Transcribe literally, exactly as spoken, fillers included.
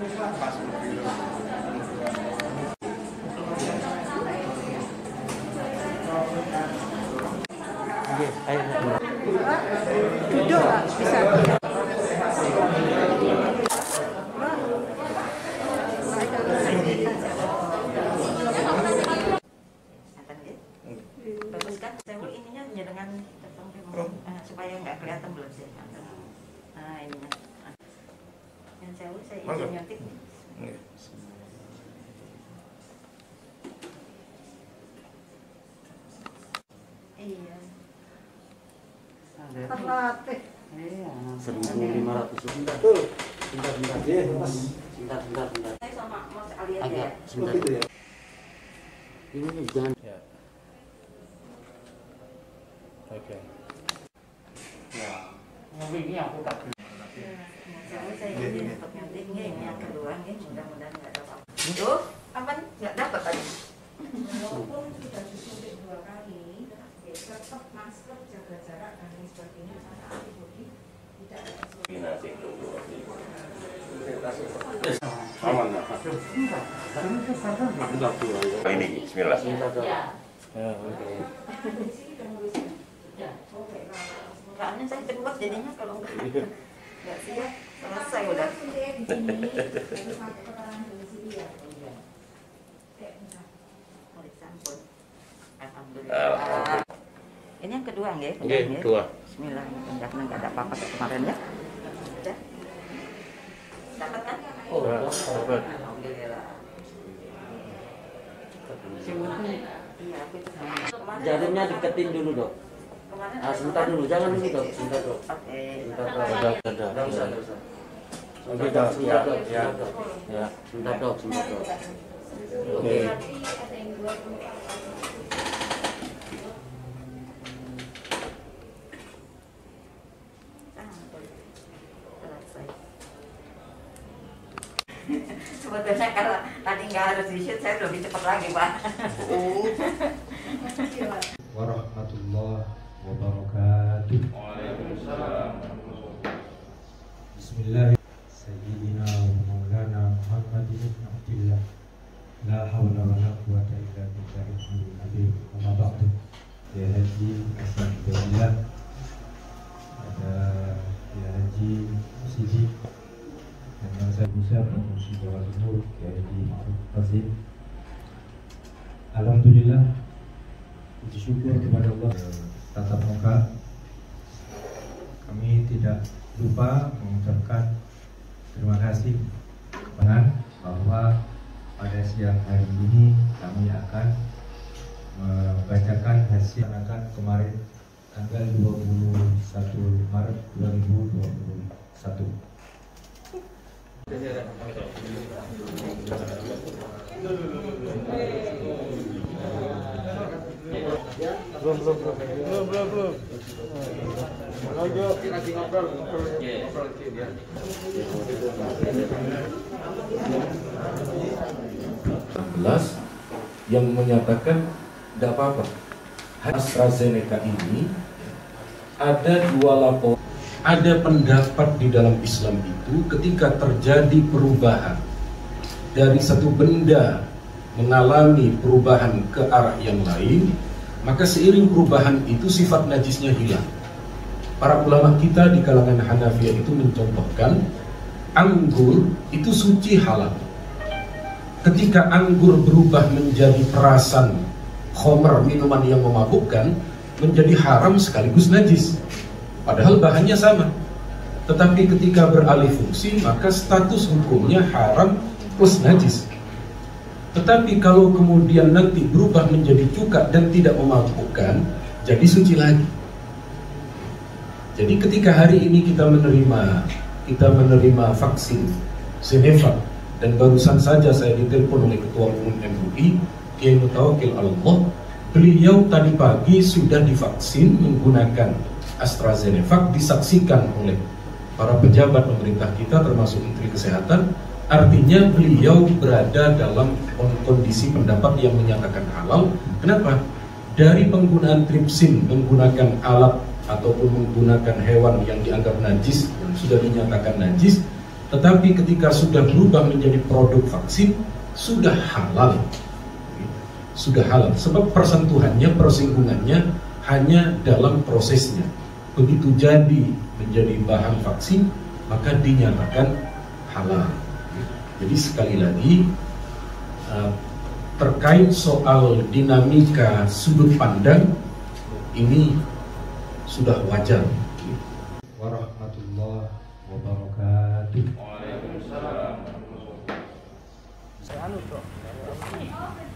Oke, ayo. Duduk nggak bisa. Bagus kan, sewu ininya dengan uh, supaya nggak kelihatan belum sih. Nah ininya, yang sewu saya izin nyontik. Iya. Terlatih. Iya. Seribu lima ratus sebentar. Sebentar, sebentar. Iya, mas. Sebentar, sebentar, sebentar. Saya sama Mas Ali aja Agak ya. sebentar. Ini jangan. Ya. Oke. Ya. Tapi ini aku tak. Sewu saya izin untuk nyontik nih, ini yang kedua nih, mudah-mudahan nggak ada apa-apa. Tuh, apa nih? Nggak dapat tadi. Walaupun sudah disuntik dua kali, tetap masker, jaga jarak dan lain sebagainya karena antibodi tidak ada. Aman lah. Ini Bismillah. Ya, oke. Soalnya saya cepat jadinya kalau nggak nggak siap selesai udah. Alhamdulillah. Ini yang kedua nggih? Oke, kedua. Bismillah. Mudah-mudahan nggak ada apa-apa kayak kemarin ya. Sudah. Dapat kan? Oh, dapat. Alhamdulillah. Iya, aku itu. Jarumnya deketin dulu, Dok. Kemarin Ah, sebentar dulu, jangan dulu, Dok. Sebentar, Dok. Oke. Sebentar, Dok. Sudah, sudah. Enggak usah, enggak usah. Oke, Dok. Ya, ya. Ya, sebentar, Dok. Sebentar, Dok. Oke. Selesai. Sebetulnya kalau tadi nggak harus di-shoot, saya lebih cepat lagi, Pak. Warahmatullahi wabarakatuh. Bismillah. Sayyidina wa maulana Muhammadin ibn Abdillah. La hawla wa la quwwata illa billahil azim. Amma ba'du. Ya Haji Alhamdulillah. Ada Ya Haji Sidi dan yang saya bisa Provinsi Jawa Timur Ya Haji Ma'ruf Fazil. Alhamdulillah, puji syukur kepada Allah. Tatap muka, kami tidak lupa mengucapkan terima kasih kepada bahwa pada siang hari ini kami akan membacakan hasil akan kemarin tanggal dua puluh satu Maret dua ribu dua puluh satu. Belum, belum, belum. Belum, belum, belum. Lagi lagi ngobrol, ngobrol, ngobrol dia. Yang menyatakan tidak apa-apa. AstraZeneca ini ada dua lapor. Ada pendapat di dalam Islam itu ketika terjadi perubahan dari satu benda mengalami perubahan ke arah yang lain, maka seiring perubahan itu sifat najisnya hilang. Para ulama kita di kalangan Hanafiyah itu mencontohkan anggur itu suci halal. Ketika anggur berubah menjadi perasan khomer, minuman yang memabukkan, menjadi haram sekaligus najis. Padahal bahannya sama. Tetapi ketika beralih fungsi, maka status hukumnya haram plus najis. Tetapi kalau kemudian nanti berubah menjadi cuka dan tidak memabukkan, jadi suci lagi. Jadi ketika hari ini kita menerima kita menerima vaksin Sinovac, dan barusan saja saya ditelepon oleh Ketua Umum M U I, Kiai Mutawakkil Allah, beliau tadi pagi sudah divaksin menggunakan AstraZeneca, disaksikan oleh para pejabat pemerintah kita termasuk Menteri Kesehatan. Artinya beliau berada dalam kondisi pendapat yang menyatakan halal. Kenapa? Dari penggunaan tripsin, menggunakan alat ataupun menggunakan hewan yang dianggap najis, sudah dinyatakan najis, Tetapi ketika sudah berubah menjadi produk vaksin, sudah halal. Sudah halal, sebab persentuhannya, persinggungannya hanya dalam prosesnya. Begitu jadi menjadi bahan vaksin, maka dinyatakan halal. Jadi sekali lagi, terkait soal dinamika sudut pandang, ini sudah wajar. Warahmatullahi wabarakatuh. Waalaikumsalam.